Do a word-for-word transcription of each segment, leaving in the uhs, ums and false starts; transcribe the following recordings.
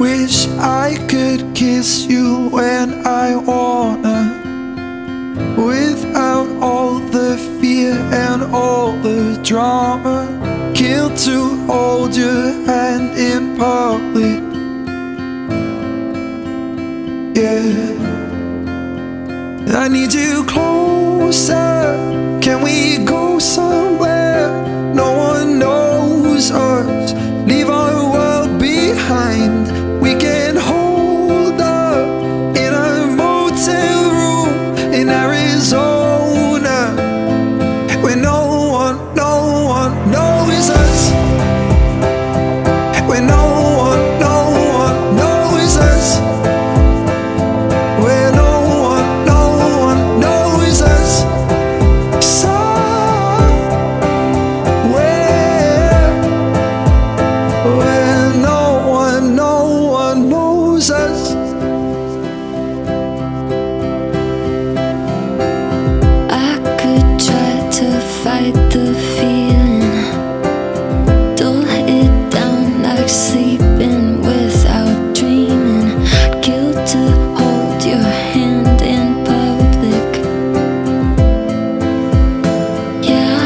Wish I could kiss you when I wanna, without all the fear and all the drama. Kill to hold your hand in public. Yeah, I need you closer. Can we go somewhere no one knows us? Leave our world behind. We can hold up in a motel room in Arizona, where no one, no one knows us. Where no one, no one knows us. Where no one, no one knows us. Somewhere where no one, no one knows us. I could try to fight the feeling, dull it down like sleeping without dreaming. I'd kill to hold your hand in public. Yeah,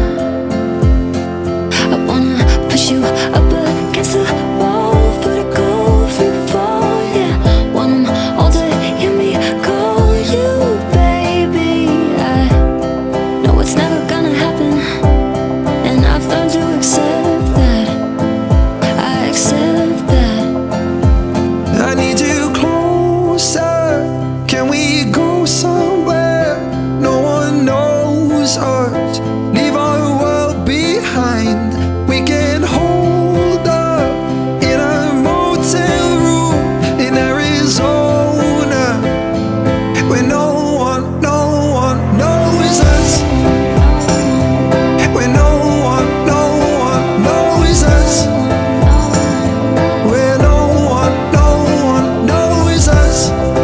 I wanna push you up against the wall for the goal free fall. Yeah, want 'em all to hear me call you baby. I know it's never gonna happen, and I've learned to accept that. I accept that. I need you closer. Can we go somewhere no one knows us? Leave our world behind. We can hold up in a motel room in Arizona, where no one, no one knows us. Where no one, no one knows us. Where no one, no one knows us.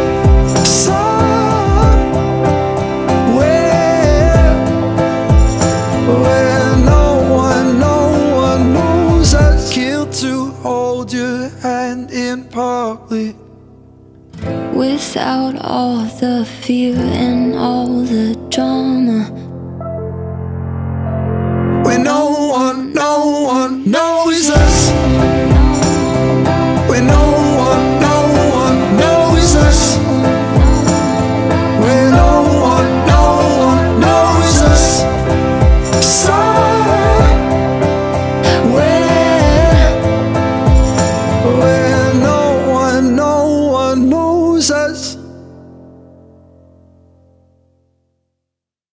Somewhere where no one, no one knows us. Kill to hold your hand in public. Without all the fear and all the drama.